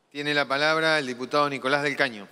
Tiene la palabra el diputado Nicolás del Caño.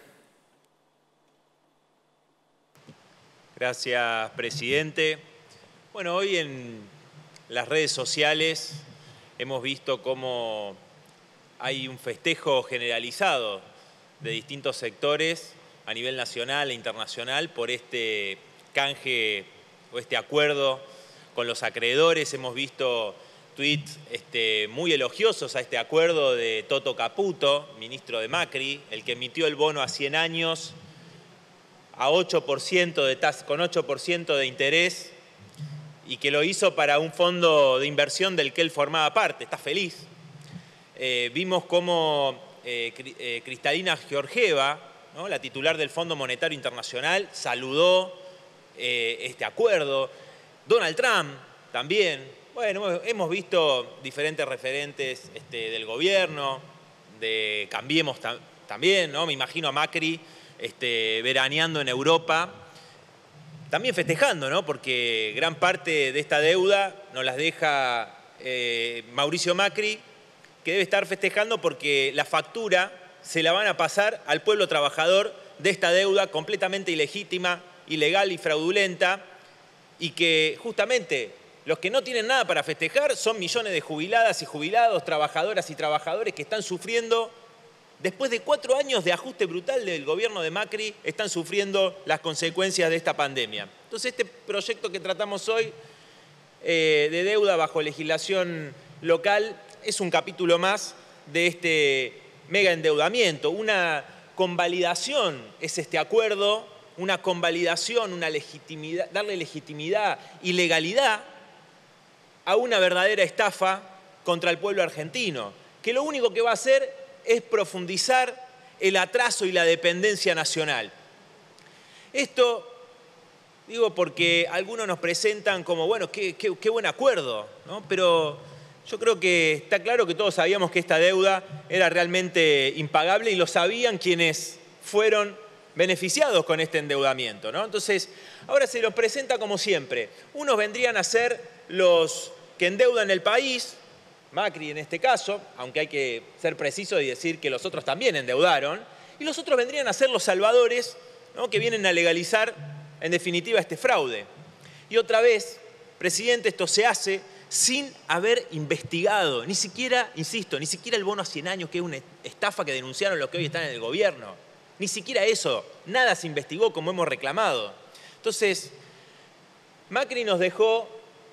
Gracias, presidente. Bueno, hoy en las redes sociales hemos visto cómo hay un festejo generalizado de distintos sectores a nivel nacional e internacional por este canje o este acuerdo con los acreedores. Hemos visto tweets muy elogiosos a este acuerdo de Toto Caputo, ministro de Macri, el que emitió el bono a 100 años a 8% con 8% de interés y que lo hizo para un fondo de inversión del que él formaba parte. Está feliz. Vimos cómo Kristalina Georgieva, ¿no?, la titular del Fondo Monetario Internacional, saludó este acuerdo. Donald Trump también. Bueno, hemos visto diferentes referentes del gobierno, de Cambiemos también, ¿no? Me imagino a Macri veraneando en Europa, también festejando, ¿no? Porque gran parte de esta deuda nos las deja Mauricio Macri, que debe estar festejando porque la factura se la van a pasar al pueblo trabajador de esta deuda completamente ilegítima, ilegal y fraudulenta, y que justamente los que no tienen nada para festejar son millones de jubiladas y jubilados, trabajadoras y trabajadores que están sufriendo, después de 4 años de ajuste brutal del gobierno de Macri, están sufriendo las consecuencias de esta pandemia. Entonces, este proyecto que tratamos hoy de deuda bajo legislación local es un capítulo más de este mega endeudamiento. Una convalidación es este acuerdo, una convalidación, una legitimidad, darle legitimidad y legalidad a una verdadera estafa contra el pueblo argentino, que lo único que va a hacer es profundizar el atraso y la dependencia nacional. Esto digo porque algunos nos presentan como, bueno, qué buen acuerdo, ¿no? Pero yo creo que está claro que todos sabíamos que esta deuda era realmente impagable y lo sabían quienes fueron beneficiados con este endeudamiento, ¿no? Entonces, ahora se los presenta como siempre. Unos vendrían a ser los que endeudan el país, Macri en este caso, aunque hay que ser preciso y decir que los otros también endeudaron, y los otros vendrían a ser los salvadores, ¿no?, que vienen a legalizar, en definitiva, este fraude. Y otra vez, presidente, esto se hace sin haber investigado, ni siquiera, insisto, ni siquiera el bono a 100 años, que es una estafa que denunciaron los que hoy están en el gobierno. Ni siquiera eso, nada se investigó como hemos reclamado. Entonces, Macri nos dejó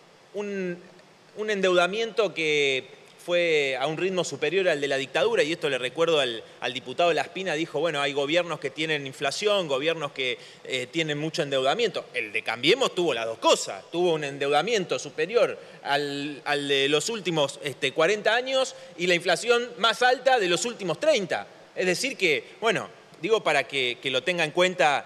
un endeudamiento que fue a un ritmo superior al de la dictadura, y esto le recuerdo al diputado Laspina, dijo, bueno, hay gobiernos que tienen inflación, gobiernos que tienen mucho endeudamiento. El de Cambiemos tuvo las dos cosas, tuvo un endeudamiento superior al de los últimos 40 años y la inflación más alta de los últimos 30. Es decir que, bueno, digo para que lo tenga en cuenta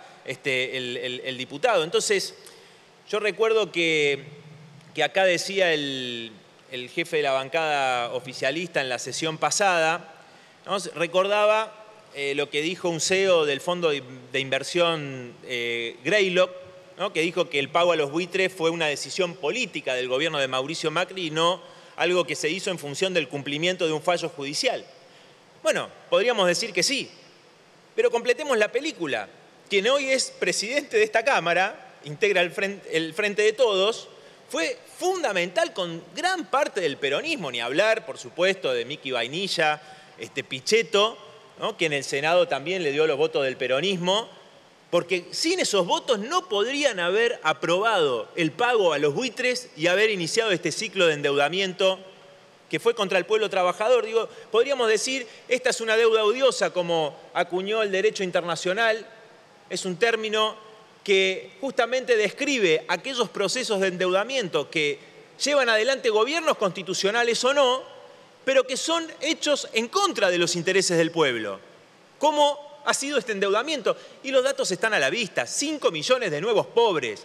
el diputado. Entonces, yo recuerdo que acá decía el jefe de la bancada oficialista en la sesión pasada, ¿no?, recordaba lo que dijo un CEO del fondo de inversión Greylock, ¿no?, que dijo que el pago a los buitres fue una decisión política del gobierno de Mauricio Macri y no algo que se hizo en función del cumplimiento de un fallo judicial. Bueno, podríamos decir que sí, pero completemos la película. Quien hoy es presidente de esta Cámara, integra el Frente de Todos, fue fundamental con gran parte del peronismo, ni hablar, por supuesto, de Miki Vainilla, Pichetto, ¿no?, que en el Senado también le dio los votos del peronismo, porque sin esos votos no podrían haber aprobado el pago a los buitres y haber iniciado este ciclo de endeudamiento que fue contra el pueblo trabajador. Digo, podríamos decir, esta es una deuda odiosa, como acuñó el derecho internacional, es un término que justamente describe aquellos procesos de endeudamiento que llevan adelante gobiernos constitucionales o no, pero que son hechos en contra de los intereses del pueblo. ¿Cómo ha sido este endeudamiento? Y los datos están a la vista. 5 millones de nuevos pobres,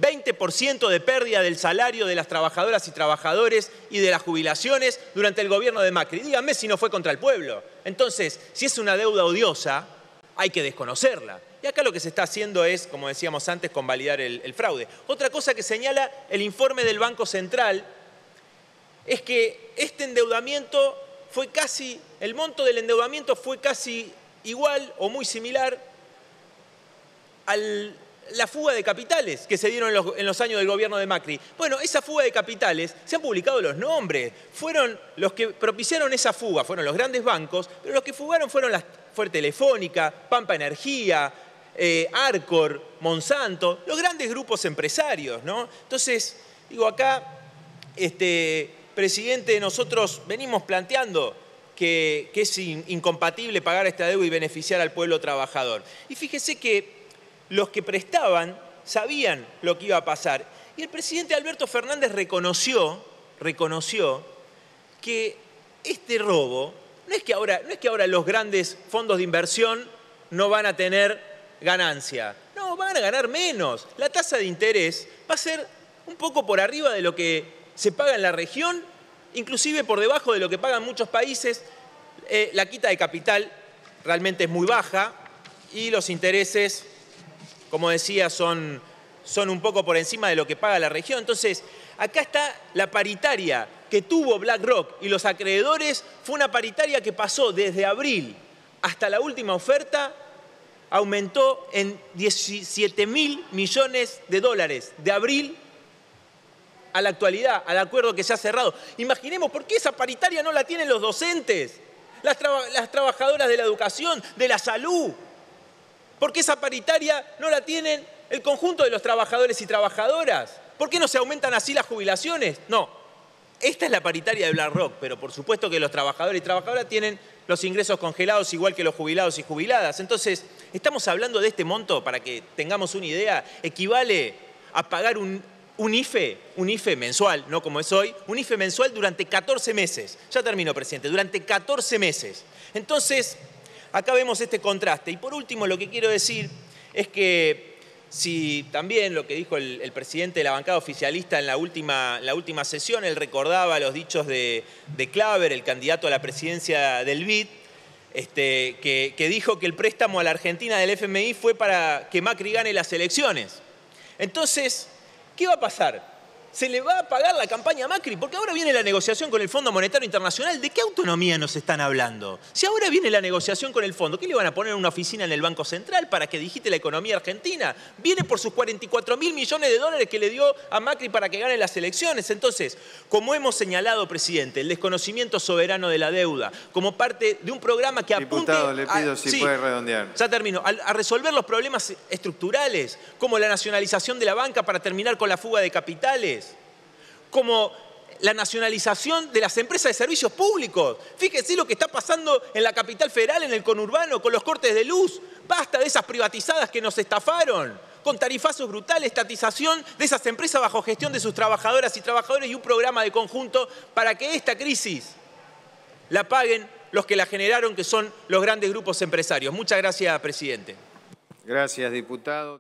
20% de pérdida del salario de las trabajadoras y trabajadores y de las jubilaciones durante el gobierno de Macri. Díganme si no fue contra el pueblo. Entonces, si es una deuda odiosa, hay que desconocerla. Y acá lo que se está haciendo es, como decíamos antes, convalidar el fraude. Otra cosa que señala el informe del Banco Central es que este endeudamiento el monto del endeudamiento fue casi igual o muy similar a la fuga de capitales que se dieron en los años del gobierno de Macri. Bueno, esa fuga de capitales, se han publicado los nombres, fueron los que propiciaron esa fuga, fueron los grandes bancos, pero los que fugaron fue Telefónica, Pampa Energía, Arcor, Monsanto, los grandes grupos empresarios, ¿no? Entonces, digo, acá, presidente, nosotros venimos planteando que es incompatible pagar esta deuda y beneficiar al pueblo trabajador. Y fíjese que los que prestaban sabían lo que iba a pasar. Y el presidente Alberto Fernández reconoció que este robo, no es que ahora los grandes fondos de inversión no van a tener ganancia. No, van a ganar menos. La tasa de interés va a ser un poco por arriba de lo que se paga en la región, inclusive por debajo de lo que pagan muchos países. La quita de capital realmente es muy baja y los intereses, como decía, son un poco por encima de lo que paga la región. Entonces, acá está la paritaria que tuvo BlackRock y los acreedores. Fue una paritaria que pasó desde abril hasta la última oferta, aumentó en 17.000 millones de dólares de abril a la actualidad, al acuerdo que se ha cerrado. Imaginemos por qué esa paritaria no la tienen los docentes, las trabajadoras de la educación, de la salud. ¿Por qué esa paritaria no la tienen el conjunto de los trabajadores y trabajadoras? ¿Por qué no se aumentan así las jubilaciones? No, esta es la paritaria de BlackRock, pero por supuesto que los trabajadores y trabajadoras tienen los ingresos congelados igual que los jubilados y jubiladas. Entonces, estamos hablando de este monto, para que tengamos una idea, equivale a pagar un IFE mensual, no como es hoy, un IFE mensual durante 14 meses. Ya termino, presidente, durante 14 meses. Entonces, acá vemos este contraste. Y por último, lo que quiero decir es que si también lo que dijo el presidente de la bancada oficialista en la última sesión, él recordaba los dichos de Claver, el candidato a la presidencia del BID, que dijo que el préstamo a la Argentina del FMI fue para que Macri gane las elecciones. Entonces, ¿qué va a pasar? ¿Se le va a pagar la campaña a Macri? Porque ahora viene la negociación con el Fondo Monetario Internacional. ¿De qué autonomía nos están hablando? Si ahora viene la negociación con el Fondo, ¿qué le van a poner una oficina en el Banco Central para que digite la economía argentina? Viene por sus 44.000 millones de dólares que le dio a Macri para que gane las elecciones. Entonces, como hemos señalado, presidente, el desconocimiento soberano de la deuda, como parte de un programa que apunte... Diputado, le pido si puede redondear. Ya termino. A resolver los problemas estructurales, como la nacionalización de la banca para terminar con la fuga de capitales, como la nacionalización de las empresas de servicios públicos. Fíjense lo que está pasando en la capital federal, en el conurbano, con los cortes de luz. Basta de esas privatizadas que nos estafaron, con tarifazos brutales, estatización de esas empresas bajo gestión de sus trabajadoras y trabajadores y un programa de conjunto para que esta crisis la paguen los que la generaron, que son los grandes grupos empresarios. Muchas gracias, presidente. Gracias, diputado.